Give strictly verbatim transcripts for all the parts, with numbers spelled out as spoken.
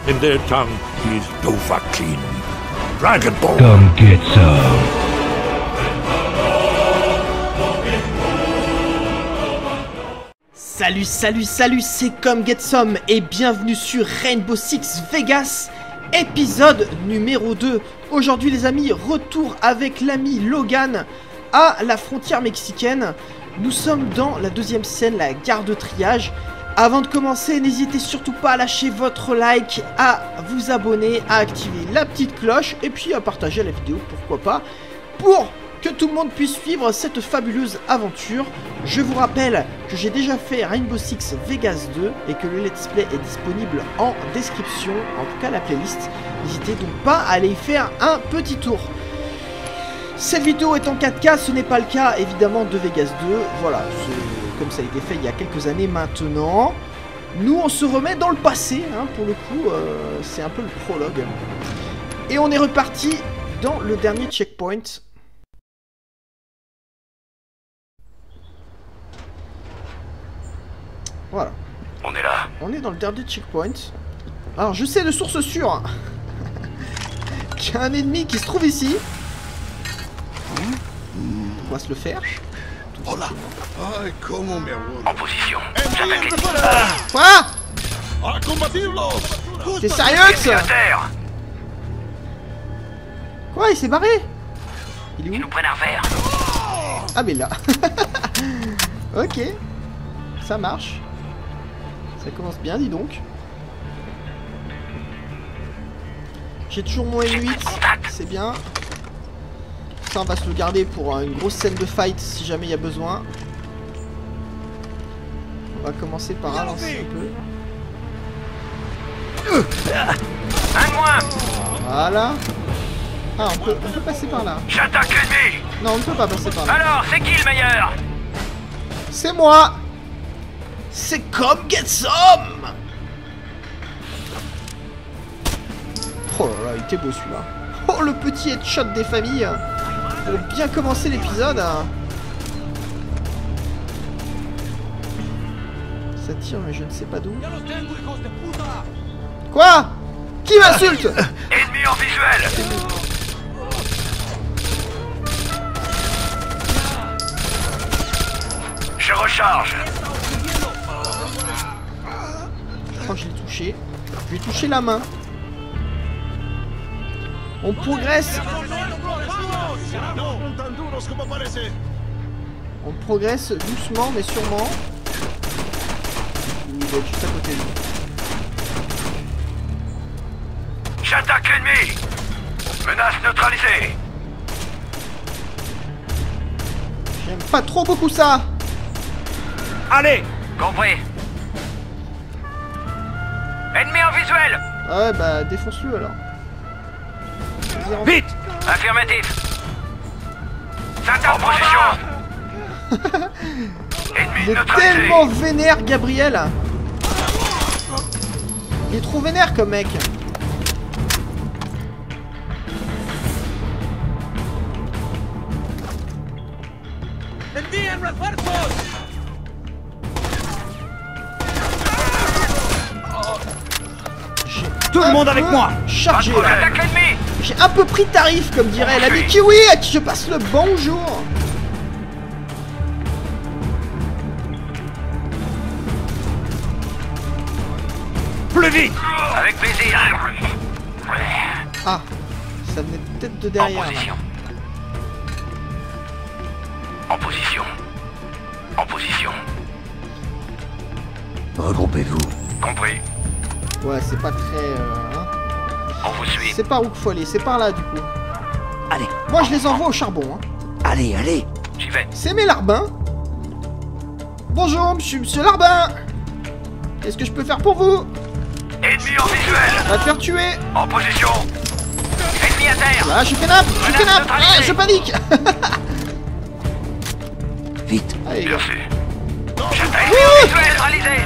In their tongue, he's Dovahkiin. Dragon Ball. Come get some. Salut, salut, salut, c'est Come Get Some et bienvenue sur Rainbow Six Vegas, épisode numéro deux. Aujourd'hui les amis, retour avec l'ami Logan à la frontière mexicaine. Nous sommes dans la deuxième scène, la gare de triage. Avant de commencer, n'hésitez surtout pas à lâcher votre like, à vous abonner, à activer la petite cloche et puis à partager la vidéo, pourquoi pas, pour que tout le monde puisse suivre cette fabuleuse aventure. Je vous rappelle que j'ai déjà fait Rainbow Six Vegas deux et que le let's play est disponible en description, en tout cas la playlist. N'hésitez donc pas à aller y faire un petit tour. Cette vidéo est en quatre K, ce n'est pas le cas évidemment de Vegas deux. Voilà, comme ça a été fait il y a quelques années maintenant. Nous on se remet dans le passé, hein, pour le coup, euh, c'est un peu le prologue. Et on est reparti dans le dernier checkpoint. Voilà. On est là. On est dans le dernier checkpoint. Alors je sais de source sûre qu'il y a un ennemi qui se trouve ici. On va se le faire. Hola. Ay, cómo me aburro. En position. Quoi? A combatirlos. T'es sérieux que ça? Quoi? Il s'est barré? Il est où? Ils nous prennent un verre. Ah mais là. Ok. Ça marche. Ça commence bien, dis donc. J'ai toujours mon M huit, c'est bien. Ça, on va se le garder pour une grosse scène de fight si jamais il y a besoin. On va commencer par ralentir un peu. Un moins. Voilà. Ah, on peut, on peut passer par là. J'attaque l'ennemi. Non, on ne peut pas passer par là. Alors, c'est qui le meilleur? C'est moi. C'est Come Get Some. Oh là là, il était beau celui-là. Oh, le petit headshot des familles. Pour bien commencer l'épisode. Ça tire, mais je ne sais pas d'où. Quoi? Qui m'insulte? Ennemi en visuel. Je recharge. Je crois que je l'ai touché. Je lui ai touché la main. On progresse. On progresse doucement mais sûrement. Il va être juste à côté de nous. J'attaque l'ennemi. Menace neutralisée. J'aime pas trop beaucoup ça. Allez. Compris. Ennemi en visuel. Ouais bah défonce-le alors. Vite. Affirmatif. En position. Ennemi Il est neutralisé. tellement vénère Gabriel. Il est trop vénère comme mec. Tout le monde avec moi. Chargé là. J'attaque l'ennemi. J'ai un peu pris tarif comme dirait l'ami Kiwi à qui je passe le bonjour. Plus vite. Avec plaisir. Ah, ça venait peut-être de derrière. En position. En position. En position. Regroupez-vous. Compris. Ouais, c'est pas très... Euh, hein. On vous suit. C'est par où qu'il faut aller, c'est par là du coup. Allez. Moi je les envoie au charbon. Hein. Allez, allez. J'y vais. C'est mes larbins. Bonjour, je suis Monsieur Larbin. Qu'est-ce que je peux faire pour vous? Ennemi en visuel. Va te faire tuer. En position. Ennemi à terre. Là, je kénape, je kénape. Ah, je panique. Vite. Allez, gars. Merci. J'attaque ennemi visuel réalisé.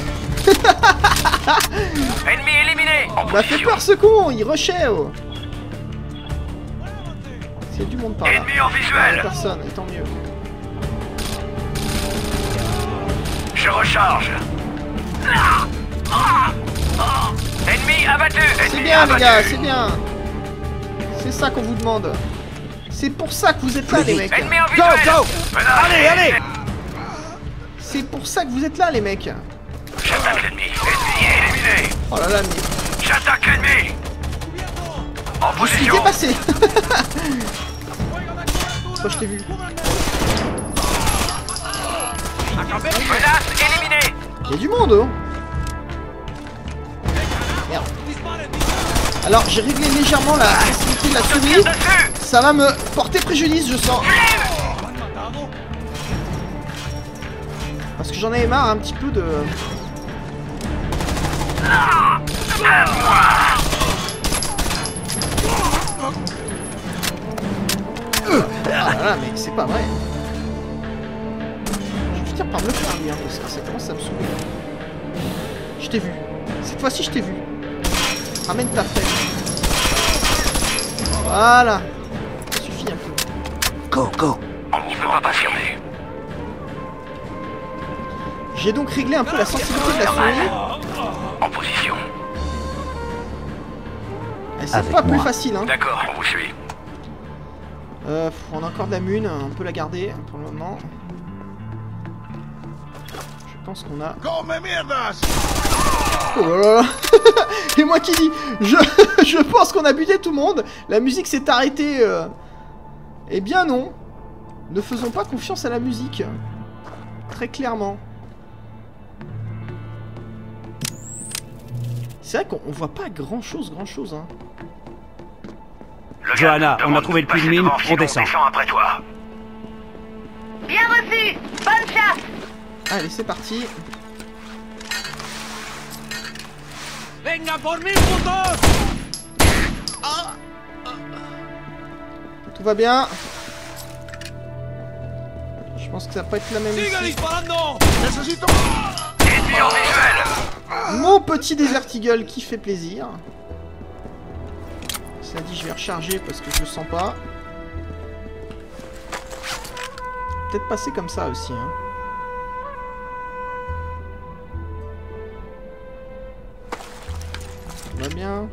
Ennemi éliminé. En Il m'a fait position. peur ce con, il rushait. Oh. Il y a du monde par là. Ennemi en Il y a visuel. personne, et tant mieux. Je recharge. Ah, ah, ah. Ennemi abattu. bien les gars, c'est bien. C'est ça qu'on vous demande. C'est pour ça que vous êtes là les mecs. Go, go. Allez, allez. C'est pour ça que vous êtes là les mecs. J'attaque l'ennemi. Ennemi éliminé. Oh là là, mais... J'attaque l'ennemi. En Je suis position. dépassé. Oh, je t'ai vu. Menace éliminée. Il y a du monde hein. Merde. Alors j'ai réglé légèrement la sensibilité de la souris. Ça va me porter préjudice je sens. Parce que j'en avais marre un petit peu de... Ah là là, mais c'est pas vrai. Je vais finir par me le faire lui, hein, parce que ça commence à me saouler. Je t'ai vu. Cette fois-ci, je t'ai vu. Ramène ta flèche. Voilà. Ça suffit un peu. Go, go. On n'y peut pas affirmer. J'ai donc réglé un peu la sensibilité de la souris. En position. C'est pas plus facile, hein. D'accord, on vous suit. Euh, on a encore de la mune, on peut la garder pour le moment. Je pense qu'on a... ¡Come mierdas! Oh là là. Et moi qui dis, je, je pense qu'on a buté tout le monde. La musique s'est arrêtée. Euh... Eh bien non. Ne faisons pas confiance à la musique. Très clairement. C'est vrai qu'on voit pas grand chose, grand chose. Hein. Johanna, on a trouvé le puits de mine, on descend. Après toi. Bien reçu. Bonne chasse. Allez, c'est parti. Venga por mí, putos. Tout va bien. Je pense que ça va pas être la même ici. ¡Necesito! Ennemi en visuel. Mon petit Desert Eagle qui fait plaisir. Cela dit, je vais recharger parce que je le sens pas. Peut-être passer comme ça aussi. Hein. Tout va bien.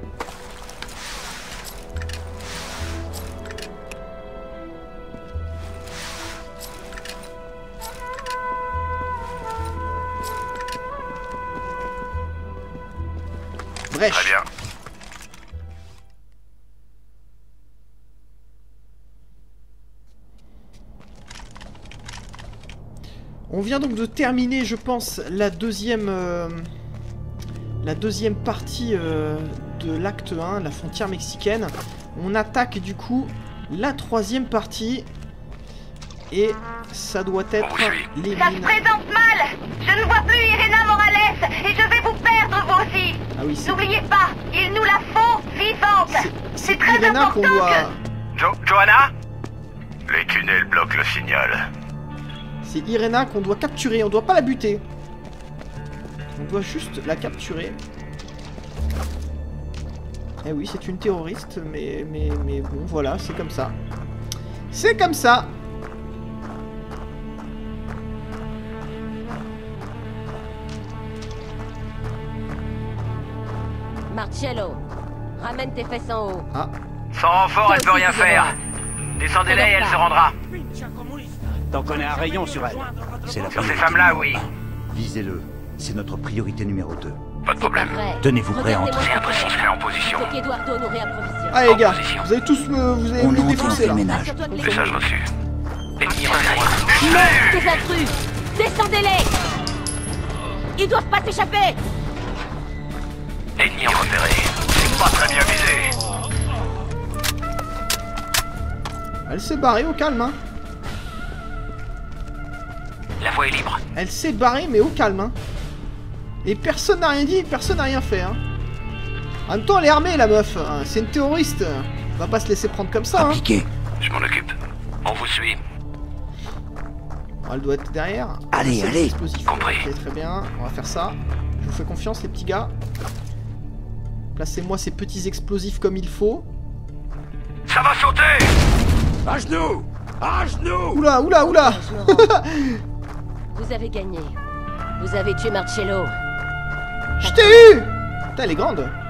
Brèche. Très bien. On vient donc de terminer, je pense, la deuxième, euh, la deuxième partie euh, de l'acte un, la frontière mexicaine. On attaque du coup la troisième partie. Et ça doit être les Ça se mines. présente mal. Je ne vois plus Irena Morales et je vais vous perdre vous aussi. Ah oui, c'est N'oubliez pas, il nous la faut vivante. C'est très Irena qu'on important doit... que... Jo Johanna. Les tunnels bloquent le signal. C'est Irena qu'on doit capturer, on doit pas la buter. On doit juste la capturer. Eh oui, c'est une terroriste, mais, mais, mais bon, voilà, c'est comme ça. C'est comme ça. Marcello, ramène tes fesses en haut. Ah, Sans renfort, elle peut rien faire. Descendez-la et elle se rendra. Tant qu'on est un rayon sur elle. C'est la Sur ces priorité femmes-là, numéro oui. un. Visez-le. C'est notre priorité numéro deux. Pas de problème. Tenez-vous prêts à entrer. C'est impossible, je serai en position. Faut qu'Eduardo nous réapprovisionne. allez les gars, position. vous avez tous me, vous avez On me entre, on défoncé fait là. le ménage. Assure-toi de les Message reçu. Ennemi repéré. Merde, ces intrus. Descendez-les. Ils doivent pas s'échapper. Ennemi repéré. C'est pas très bien visé. Elle s'est barrée au calme, hein. La voie est libre. Elle s'est barrée, mais au calme, hein. Et personne n'a rien dit, personne n'a rien fait, hein. En même temps, elle est armée, la meuf. Hein. C'est une terroriste. Elle va pas se laisser prendre comme ça, hein. Appliquez. Je m'en occupe. On vous suit. Oh, elle doit être derrière. Allez, C'est allez. explosif. Compris. Ok, très bien, on va faire ça. Je vous fais confiance, les petits gars. Placez-moi ces petits explosifs comme il faut. Ça va sauter. À genoux. À genoux. Oula, oula, oula. Je me rends. Vous avez gagné. Vous avez tué Marcello. Je t'ai eu. Putain, elle est grande.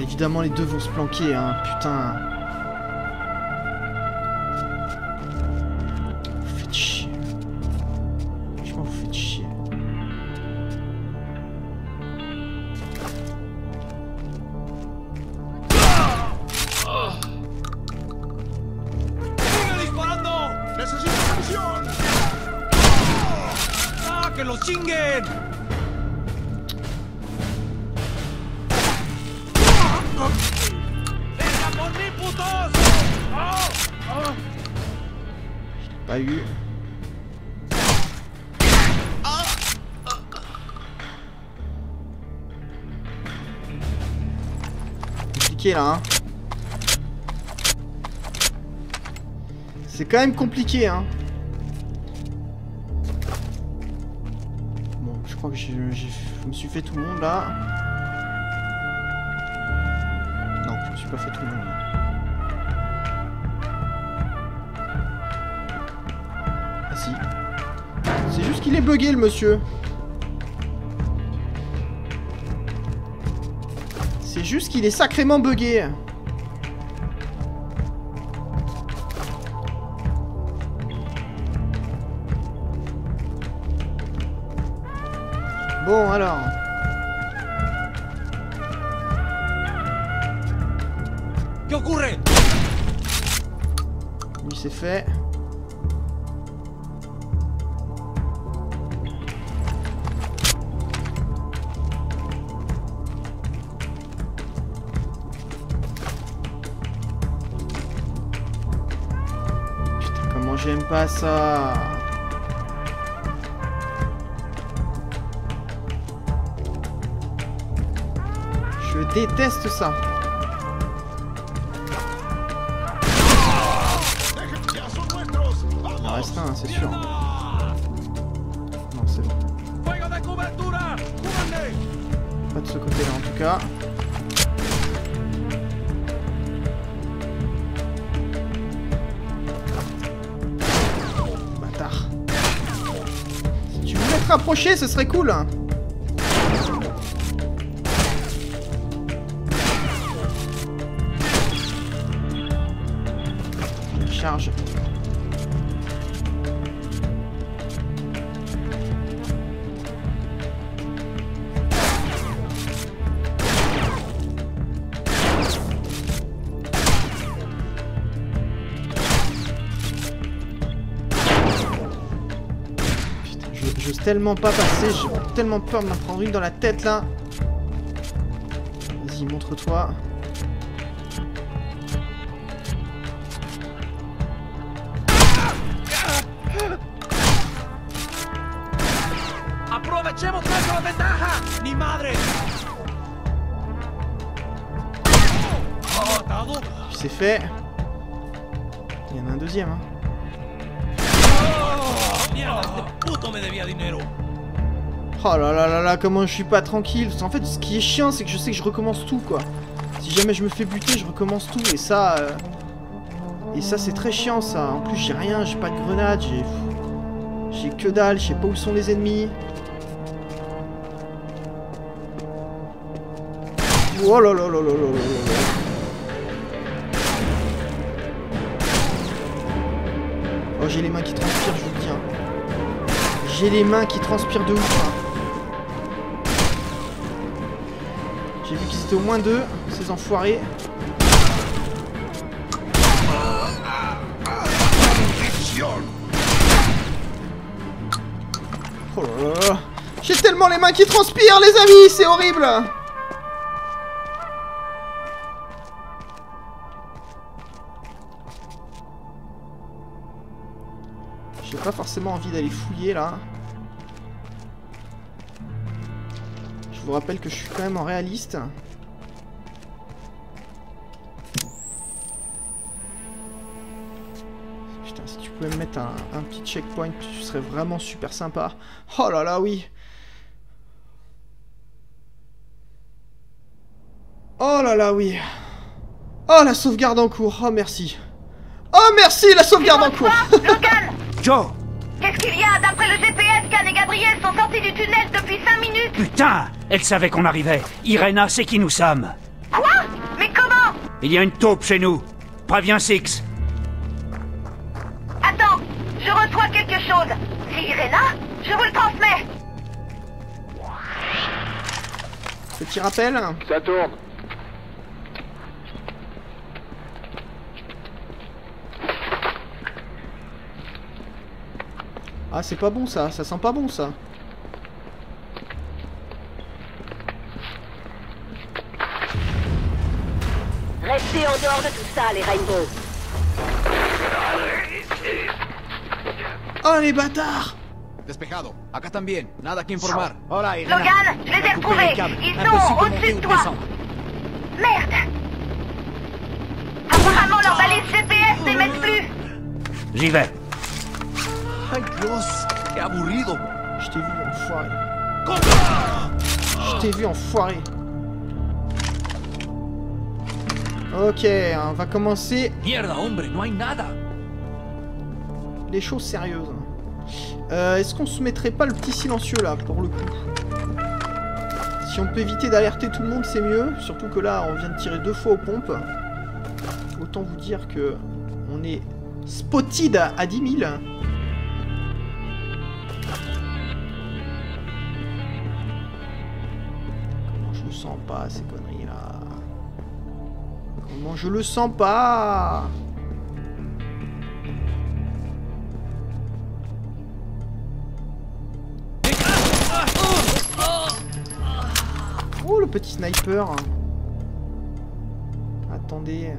évidemment les deux vont se planquer, hein, putain. Vous faites chier. Franchement, vous faites chier. Pas eu. Compliqué là, hein. C'est quand même compliqué, hein. Bon, je crois que je, je, je me suis fait tout le monde là. Non, je me suis pas fait tout le monde là. Ah si. C'est juste qu'il est bugué le monsieur. C'est juste qu'il est sacrément bugué. Bon alors. ¿Qué ocurre? Lui c'est fait. Putain, comment j'aime pas ça. Je déteste ça. Il en reste un, c'est sûr. Non, c'est bon. Pas de ce côté-là en tout cas. Bâtard. Si tu voulais te rapprocher, ce serait cool. Charge. Putain, je j'ose tellement pas passer, j'ai tellement peur de m'en prendre une dans la tête là. Vas-y, montre-toi. ¡Aprovechemos nuestra ventaja! ¡Mi madre! C'est fait. Il y en a un deuxième. Hein. Oh là là là là, comment je suis pas tranquille. Parce qu'en fait, ce qui est chiant, c'est que je sais que je recommence tout, quoi. Si jamais je me fais buter, je recommence tout. Et ça... Euh... Et ça, c'est très chiant, ça. En plus, j'ai rien, j'ai pas de grenade, j'ai... J'ai que dalle, je sais pas où sont les ennemis. Oh là là là là là là là. Oh, j'ai les mains qui transpirent, je vous le dis. Hein. J'ai les mains qui transpirent de ouf. Hein. J'ai vu qu'ils étaient au moins deux, ces enfoirés. Oh là là là. J'ai tellement les mains qui transpirent, les amis, c'est horrible. J'ai pas forcément envie d'aller fouiller là. Je vous rappelle que je suis quand même en réaliste. Putain, si tu pouvais me mettre un, un petit checkpoint, ce serait vraiment super sympa. Oh là là, oui. Oh là là, oui. Oh, la sauvegarde en cours. Oh, merci. Oh, merci, la sauvegarde en cours. Logan! Joe! Qu'est-ce qu'il y a? D'après le G P S, Khan et Gabriel sont sortis du tunnel depuis cinq minutes! Putain! Elle savait qu'on arrivait. Irena sait qui nous sommes. Quoi? Il y a une taupe chez nous. Préviens Six. Attends, je reçois quelque chose. C'est Irena? Je vous le transmets. Petit rappel. Ça tourne. Ah, c'est pas bon ça, ça sent pas bon ça. Restez en dehors de tout ça, les Rainbow. Oh les bâtards! Despejado. Acá también. Nada que informar. Hola, Irena. Logan, je les ai retrouvés. Ils sont au-dessus de toi. Merde. Apparemment, leur balise G P S n'émettent plus. J'y vais. Ay, Dios. Qué aburrido. Je t'ai vu, enfoiré. Je t'ai vu, enfoiré. Ok, on va commencer Mierda, hombre. No hay nada. les choses sérieuses. Euh, Est-ce qu'on se mettrait pas le petit silencieux là, pour le coup? Si on peut éviter d'alerter tout le monde, c'est mieux. Surtout que là, on vient de tirer deux fois aux pompes. Autant vous dire que on est spotted à dix mille. Comment je le sens pas, ces conneries là? Comment je le sens pas? Oh, le petit sniper. Attendez.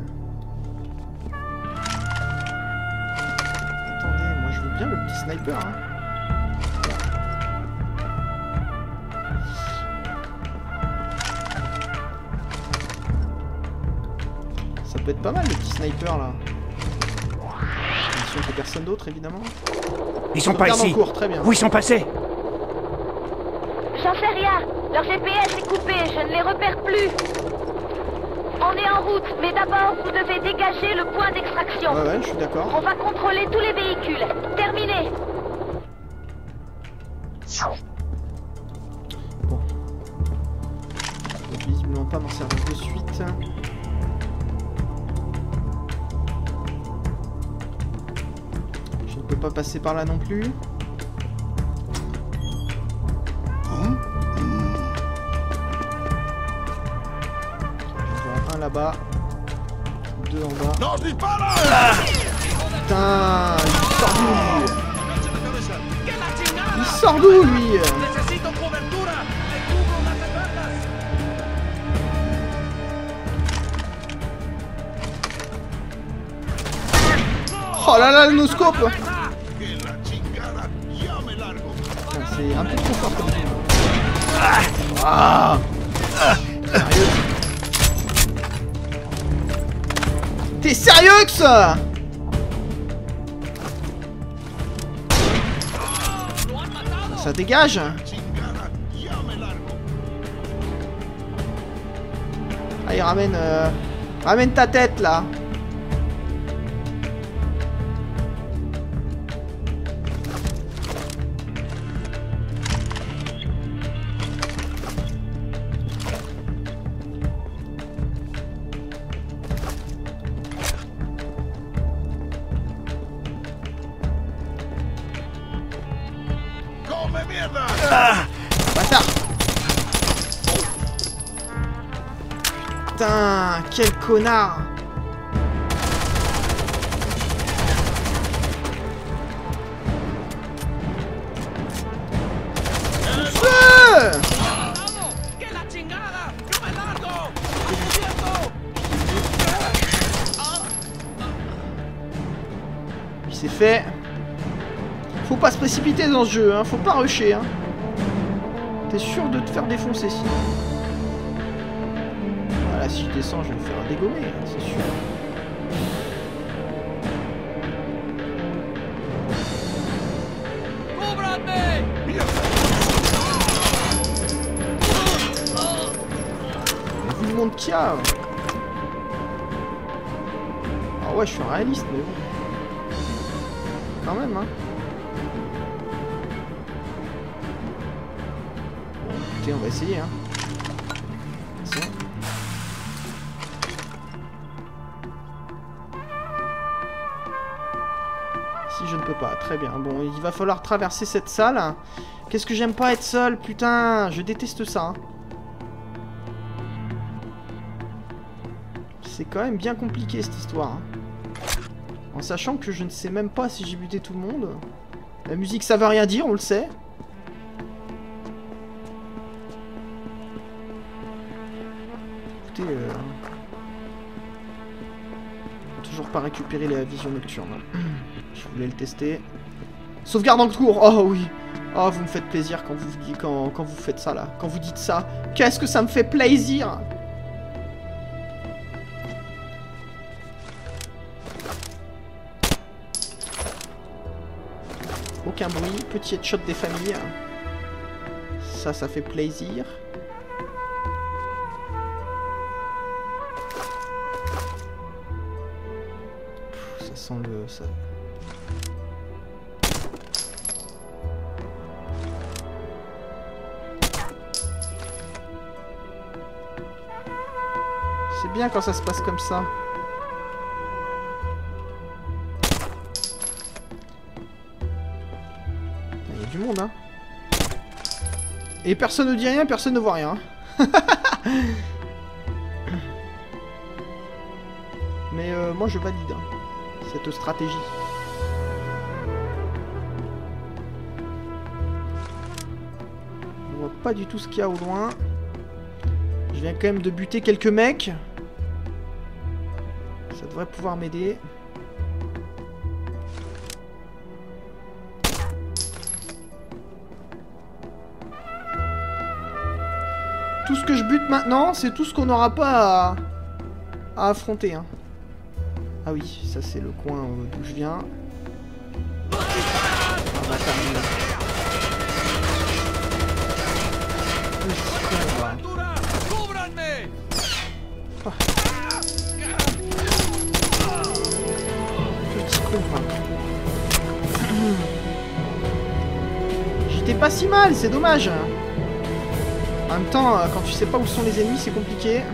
Attendez, moi je veux bien le petit sniper. Hein. Ça peut être pas mal le petit sniper là. Attention qu'il y ait personne d'autre évidemment. Ils sont pas Regarde en ici. cours, très bien. Où ils sont passés? J'en sais rien. Leur G P S est coupé, je ne les repère plus. On est en route, mais d'abord, vous devez dégager le point d'extraction. Ouais, ouais, je suis d'accord. On va contrôler tous les véhicules. Terminé. Bon. Je vais visiblement pas m'en servir de suite. Je ne peux pas passer par là non plus. Un là-bas. Deux en bas. ¡Nos disparan! Putain, il sort d'où lui? Il sort d'où lui? Necesito cobertura. Me cubro las espaldas. Oh là là, le no-scope! ¡Que la chingada! ¡Ya me largo! Putain, c'est un peu trop fort comme ça. Ah, sérieux? T'es sérieux que ça? Ça dégage? ¡Chingada! ¡Ya me largo! Allez, ramène... Euh... Ramène ta tête, là. ¡Come mierda! Bâtard! Putain, quel connard! Feu! ¡Que la chingada! ¡Yo me largo! Puis c'est fait. Faut pas se précipiter dans ce jeu, hein. Faut pas rusher, hein. T'es sûr de te faire défoncer sinon. Voilà, si je descends, je vais me faire dégommer, hein, c'est sûr. ¡Cúbrame! Vu le monde qu'il y a. Ah ouais, je suis un réaliste, mais bon. Quand même, hein. Bon, écoutez, on va essayer, hein. Attention. peut pas. Très bien. Bon, il va falloir traverser cette salle. Qu'est-ce que j'aime pas être seul, putain. Je déteste ça. Hein. C'est quand même bien compliqué cette histoire. Hein. En sachant que je ne sais même pas si j'ai buté tout le monde. La musique, ça veut rien dire, on le sait. Écoutez, euh... toujours pas récupérer la vision nocturne. Je voulais le tester. Sauvegarde en cours. Oh oui. Oh, vous me faites plaisir quand vous, quand, quand vous faites ça, là. Quand vous dites ça. Qu'est-ce que ça me fait plaisir. Aucun bruit. Petit headshot des familles. Ça, ça fait plaisir. Pff, ça sent le... Ça... C'est bien quand ça se passe comme ça. Il y a du monde, hein. Et personne ne dit rien, personne ne voit rien. Mais euh, moi je valide hein, cette stratégie. On voit pas du tout ce qu'il y a au loin. Je viens quand même de buter quelques mecs. Ça devrait pouvoir m'aider. Tout ce que je bute maintenant, c'est tout ce qu'on n'aura pas à, à affronter. Hein. Ah oui, ça c'est le coin d'où je viens. On va terminer. Oh. Petit con, j'étais pas si mal, c'est dommage. En même temps, quand tu sais pas où sont les ennemis, c'est compliqué.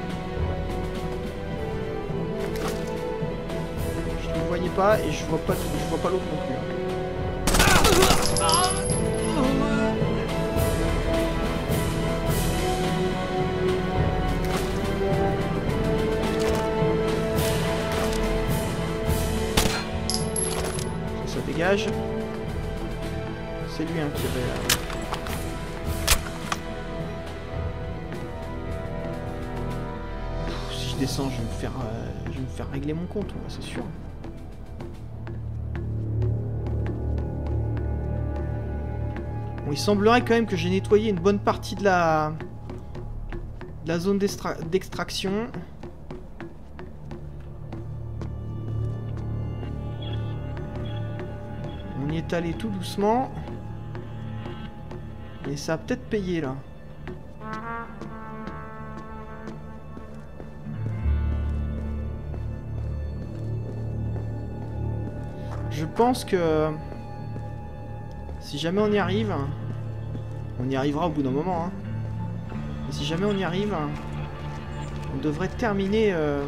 Je ne voyais pas et je vois pas, je vois pas l'autre non plus. Ça, ça dégage. C'est lui hein, qui avait... Descends, je vais me faire, euh, je vais me faire régler mon compte, c'est sûr. Bon, il semblerait quand même que j'ai nettoyé une bonne partie de la, de la zone d'extraction. On y est allé tout doucement. Et ça a peut-être payé là. Je pense que si jamais on y arrive, on y arrivera au bout d'un moment. Hein. Et si jamais on y arrive, on devrait terminer. Euh...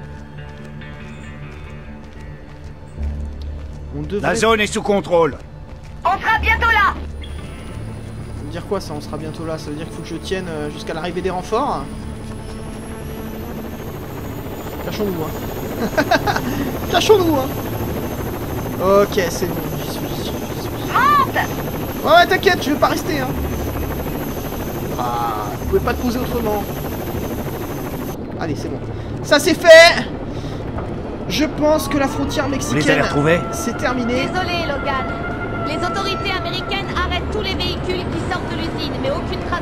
On devrait... La zone est sous contrôle. On sera bientôt là. Ça veut dire quoi ça? On sera bientôt là. Ça veut dire qu'il faut que je tienne jusqu'à l'arrivée des renforts. Cachons-nous. Hein. Cachons-nous. Hein. Ok, c'est bon, j'y suis, j'y suis, j'y suis. Monte! Ouais, ouais, t'inquiète, je vais pas rester, hein. Ah, vous pouvez pas te poser autrement. Allez, c'est bon. Ça, c'est fait. Je pense que la frontière mexicaine, c'est terminé. Désolé, Logan. Les autorités américaines arrêtent tous les véhicules qui sortent de l'usine, mais aucune trace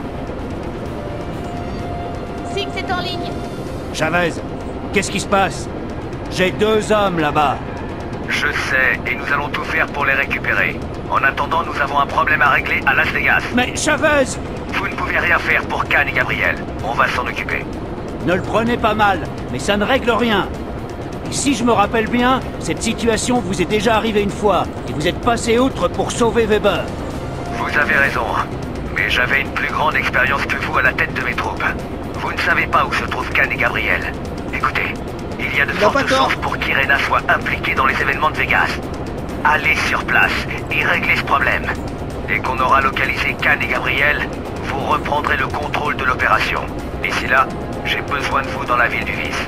d'eux. Six est en ligne. Chavez, qu'est-ce qui se passe? J'ai deux hommes là-bas. Je sais, et nous allons tout faire pour les récupérer. En attendant, nous avons un problème à régler à Las Vegas. Mais Chavez! Vous ne pouvez rien faire pour Khan et Gabriel. On va s'en occuper. Ne le prenez pas mal, mais ça ne règle rien. Et si je me rappelle bien, cette situation vous est déjà arrivée une fois, et vous êtes passé outre pour sauver Weber. Vous avez raison, mais j'avais une plus grande expérience que vous à la tête de mes troupes. Vous ne savez pas où se trouvent Khan et Gabriel. Écoutez, il y a de fortes chances pour qu'Irena soit impliquée dans les événements de Vegas. allez sur place et réglez ce problème. Dès qu'on aura localisé Khan et Gabriel, vous reprendrez le contrôle de l'opération. D'ici là, j'ai besoin de vous dans la ville du vice.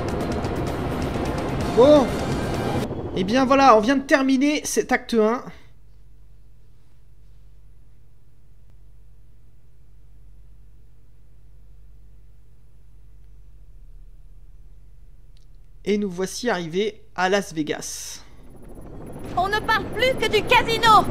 Bon. Et bien voilà, on vient de terminer cet acte un. Et nous voici arrivés à Las Vegas. On ne parle plus que du casino.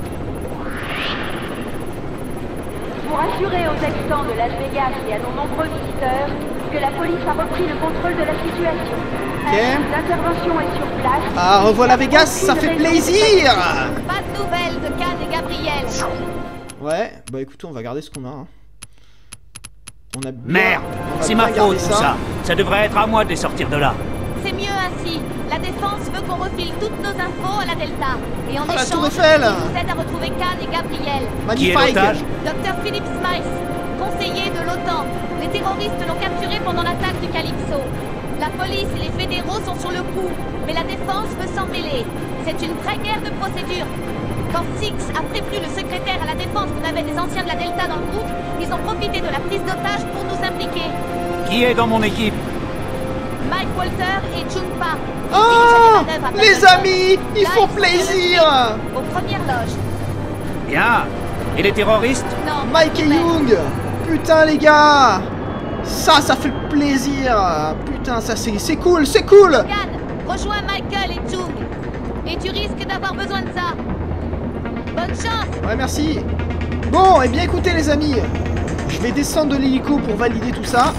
Pour assurer aux habitants de Las Vegas et à nos nombreux visiteurs que la police a repris le contrôle de la situation. Ok. L'intervention est sur place. Ah, revoilà Vegas, ça fait plaisir. Pas de nouvelles de Khan et Gabriel. Ouais, bah écoutez, on va garder ce qu'on a. Hein. On a bien... Merde, c'est ma faute tout ça. Ça devrait être à moi de les sortir de là. C'est mieux ainsi. La défense veut qu'on refile toutes nos infos à la Delta. Et en oh, la échange, Tour Eiffel. ils nous aident à retrouver Khan et Gabriel. Magnifique. Docteur Philip Smythe, conseiller de l'OTAN. Les terroristes l'ont capturé pendant l'attaque du Calypso. La police et les fédéraux sont sur le coup, mais la défense veut s'en mêler. C'est une vraie guerre de procédure. Quand Six a prévenu le secrétaire à la défense qu'on avait des anciens de la Delta dans le groupe, ils ont profité de la prise d'otage pour nous impliquer. Qui est dans mon équipe? Mike Walter et Junpa. Oh, les amis, ils font plaisir. Aux premières loges. Bien. Et les terroristes? Non. Mike et Young. Putain les gars. Ça, ça fait plaisir. Putain, ça c'est c'est cool, c'est cool. Yann, rejoins Michael et Jung. Et tu risques d'avoir besoin de ça. Bonne chance. Ouais, merci. Bon, et eh bien écoutez les amis, je vais descendre de l'hélico pour valider tout ça.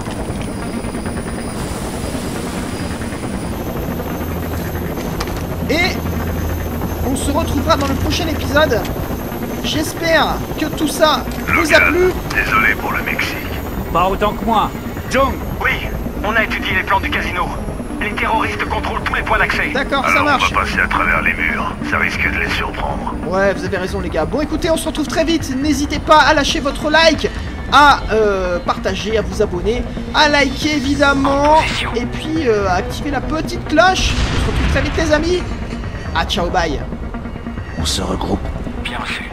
Et on se retrouvera dans le prochain épisode. J'espère que tout ça vous a plu. Désolé pour le Mexique. Pas autant que moi. Jung. Oui, on a étudié les plans du casino. Les terroristes contrôlent tous les points d'accès. D'accord, ça marche. On va passer à travers les murs. Ça risque de les surprendre. Ouais, vous avez raison les gars. Bon écoutez, on se retrouve très vite. N'hésitez pas à lâcher votre like, à euh, partager, à vous abonner, à liker évidemment, et puis euh, à activer la petite cloche. On se retrouve très vite les amis. Ah ciao, bye. On se regroupe. Bien reçu.